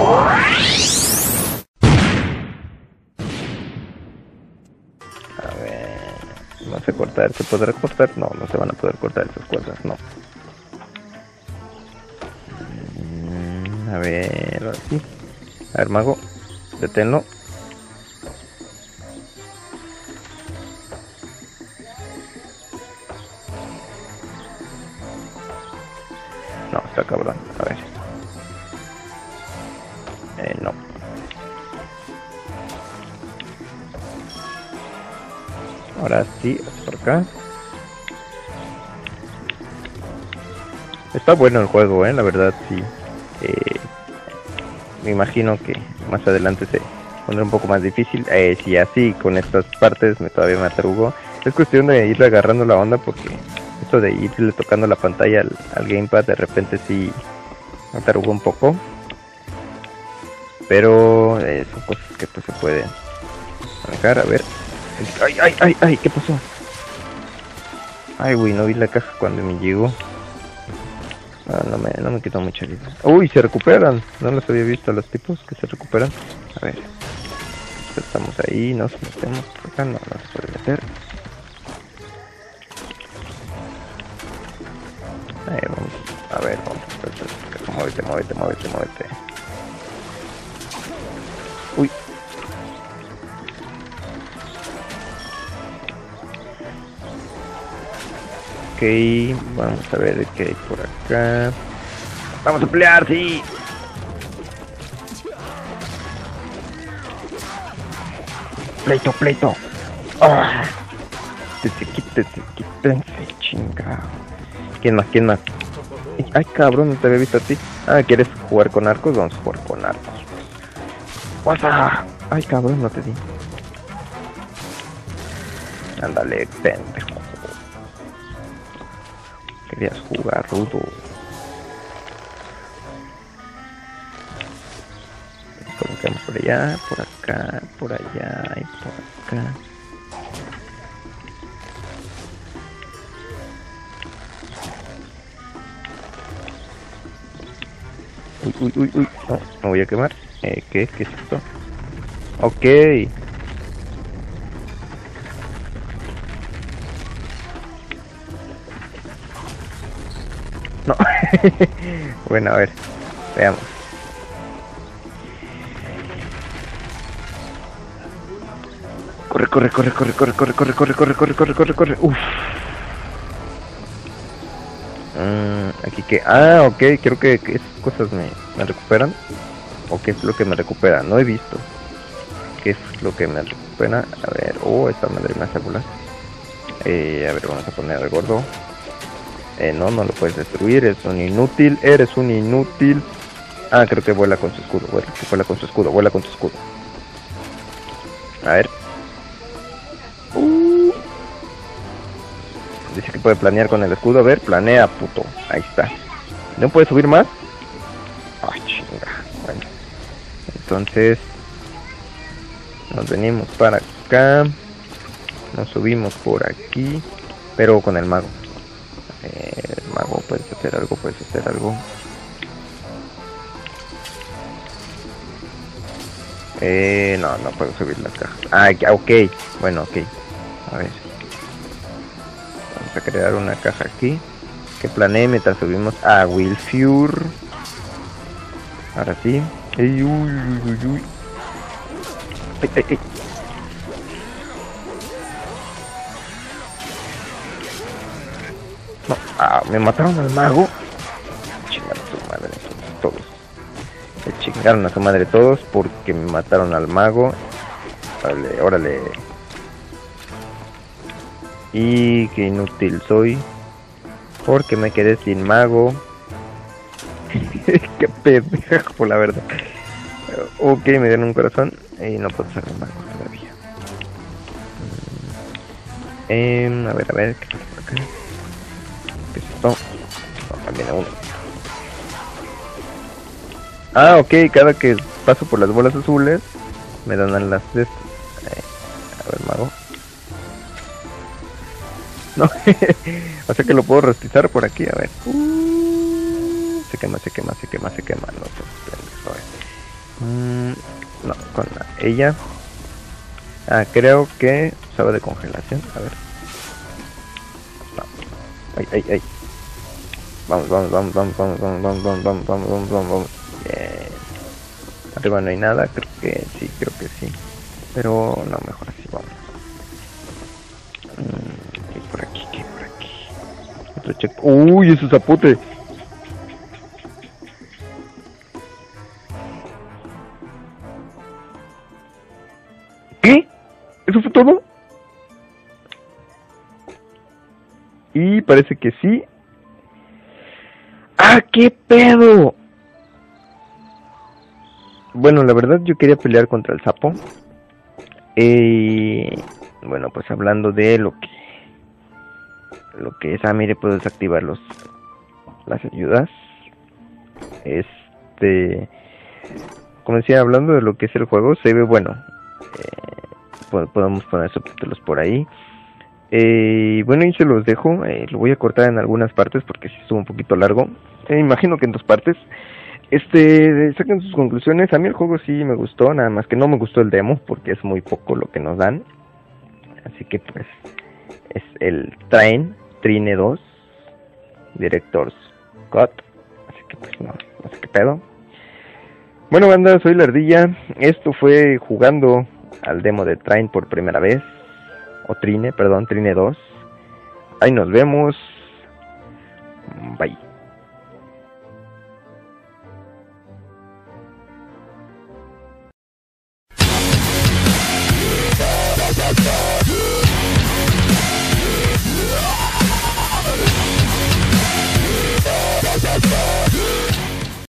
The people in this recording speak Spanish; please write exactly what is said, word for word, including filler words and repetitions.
A ver, no sé cortar, ¿se podrá cortar? No, no se van a poder cortar esas cuerdas, no. A ver, así. A ver, mago, deténlo. No, está cabrón, a ver. Eh, no. Ahora sí, por acá. Está bueno el juego, eh, la verdad, sí. Eh, me imagino que más adelante se pondrá un poco más difícil. Eh, si así, con estas partes me todavía me atrugo. Es cuestión de irle agarrando la onda porque esto de irle tocando la pantalla al, al gamepad de repente sí me atarugo un poco. Pero eh, son cosas que pues se pueden manejar, a ver. Ay, ay, ay, ay, ¿qué pasó? Ay, güey, no vi la caja cuando me llegó. Ah, no me, no me quitó mucha vida. Uy, se recuperan. No los había visto a los tipos que se recuperan. A ver. Estamos ahí, nos metemos por acá. No, no se puede meter. Ahí vamos. A ver, vamos. Muévete, muévete, muévete, muévete. Uy. Ok, vamos a ver qué hay por acá. Vamos a pelear, sí. Pleito, pleito. Ah. Quítense, quítense, chingado. ¿Quién más? ¿Quién más? Ay, cabrón, no te había visto a ti. Ah, ¿quieres jugar con arcos? Vamos a jugar con arcos. ¡Pasa! Ay, cabrón, no te di. Ándale, pendejo. Querías jugar rudo. Colocamos por allá, por acá, por allá y por acá. Uy, uy, uy, uy. No, me voy a quemar. Eh, ¿qué? ¿Qué es esto? Ok. No. Bueno, a ver. Veamos. Corre, corre, corre, corre, corre, corre, corre, corre, corre, corre, corre, corre, corre. Uf. Mm, aquí que. Ah, ok. Creo que, que esas cosas me, me recuperan. ¿O qué es lo que me recupera? No he visto. ¿Qué es lo que me recupera? A ver. Oh, esta madre me hace volar. Eh, a ver, vamos a poner al gordo. Eh, no, no lo puedes destruir, eres un inútil, eres un inútil. Ah, creo que vuela con su escudo, vuela, vuela con su escudo, vuela con su escudo. A ver. Uh. Dice que puede planear con el escudo, a ver, planea, puto. Ahí está. ¿No puede subir más? Ah, chinga. Bueno. Entonces nos venimos para acá. Nos subimos por aquí. Pero con el mago. Eh, mago, puedes hacer algo, puedes hacer algo. Eh, no, no puedo subir las cajas. Ah, ok, bueno, ok. A ver. Vamos a crear una caja aquí. Que planee mientras subimos a Wilfur. Ahora sí. Ey, uy, uy, uy, uy. Ay, ay, ay. No, ah, me mataron al mago. Chingaron a su madre todos. Se chingaron a su madre todos porque me mataron al mago. Órale, órale. Y qué inútil soy. Porque me quedé sin mago. Qué pendejo, la verdad. Ok, me dieron un corazón. Y no puedo usar el mago todavía. Eh, a ver, a ver, ¿qué pasa por acá? ¿Qué es esto? No, también a uno. Ah, ok, cada que paso por las bolas azules me dan las de estos. Eh, a ver, mago. No, o sea que lo puedo rostizar por aquí, a ver. Uh, se quema, se quema, se quema, se quema. No, pues, pendejo, a ver. Mm, no, con la, ella. Ah, creo que usaba de congelación. A ver. No. Ay, ay, ay. Vamos, vamos, vamos, vamos, vamos, vamos, vamos, vamos, vamos, vamos, vamos, vamos, vamos. Bien. Arriba no hay nada, creo que sí, creo que sí. Pero no, mejor así, vamos. Mm, ¿qué por aquí? ¿Qué por aquí? Otro check. Uy, ese zapote. ¿Qué? ¿Eso fue todo? Y parece que sí. ¡Ah, qué pedo! Bueno, la verdad yo quería pelear contra el sapo. Eh, bueno, pues hablando de lo que... Lo que es... Ah, mire, puedo desactivar los, las ayudas. Este... Como decía, hablando de lo que es el juego, se ve bueno. Eh, podemos poner subtítulos por ahí. Eh, bueno, y se los dejo. Eh, lo voy a cortar en algunas partes porque si estuvo un poquito largo. Eh, imagino que en dos partes. Este, saquen sus conclusiones. A mí el juego sí me gustó, nada más que no me gustó el demo porque es muy poco lo que nos dan. Así que pues es el Train, Trine dos, Director's Cut. Así que pues no, no sé qué pedo. Bueno, banda, soy la Ardilla. Esto fue jugando al demo de Train por primera vez. O Trine, perdón, Trine dos. Ahí nos vemos. Bye.